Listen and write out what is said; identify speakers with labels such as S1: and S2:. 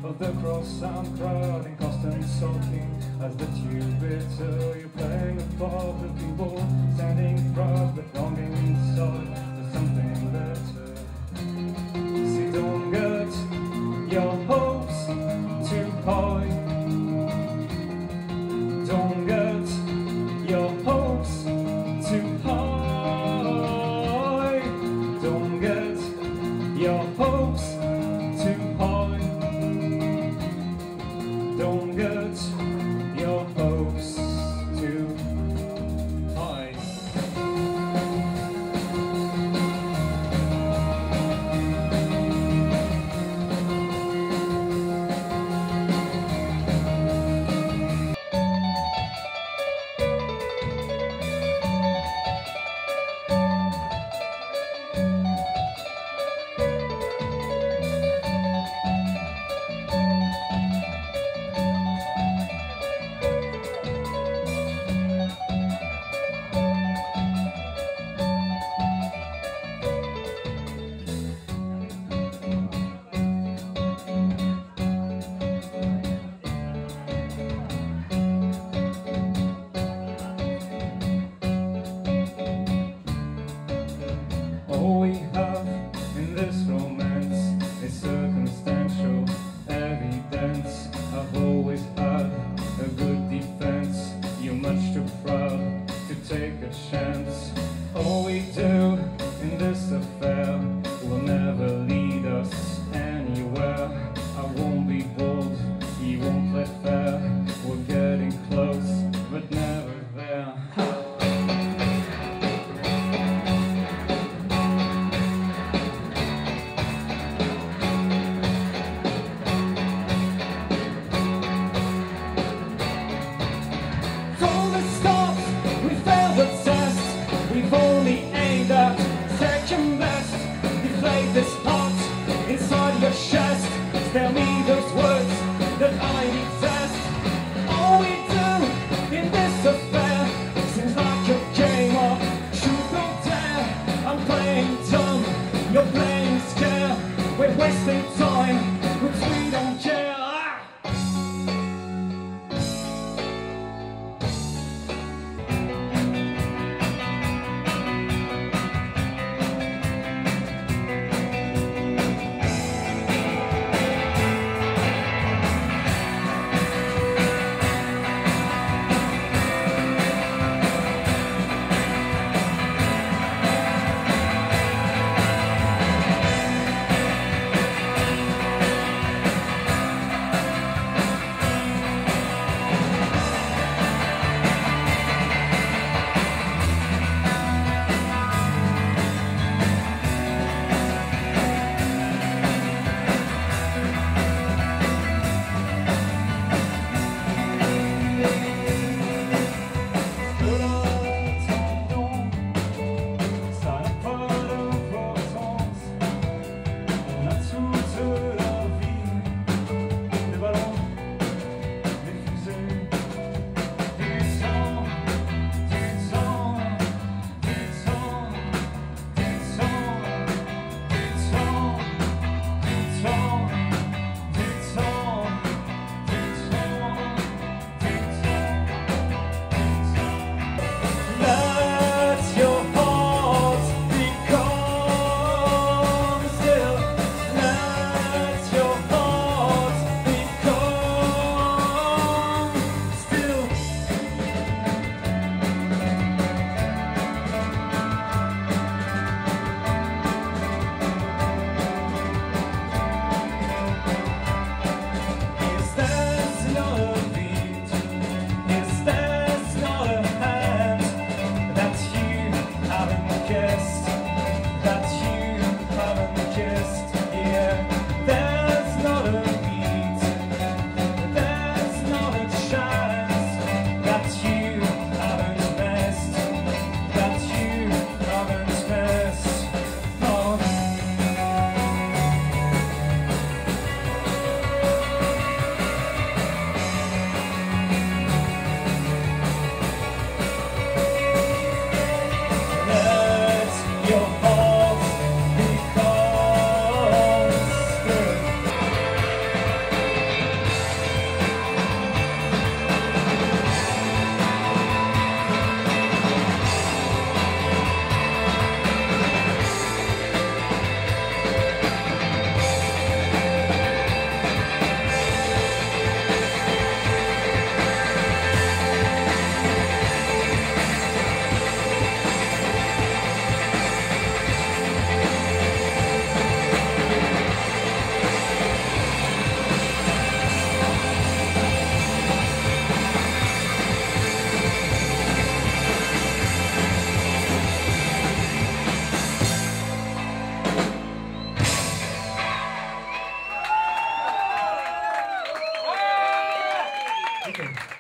S1: of the cross I'm crowding, constant sulking as the tube bitter. You're playing a part of people standing proud but longing inside for something better. See, don't get your hopes too high. Don't get your hopes too high. Don't get your hopes too high. Don't get your hopes too high. All we have in this romance is circumstantial evidence. I've always had a good defense. You're much too proud to take a chance. All we do in this affair will never lead us anywhere. I won't be bold, you won't play fair. We're getting close, but never there.
S2: We've only aimed at second best. You played this part inside your chest. Tell me those words that I detest. All we do in this affair seems like a game of truth or dare. I'm playing dumb, you're playing scared. We're wasting time, but we don't care. Thank you.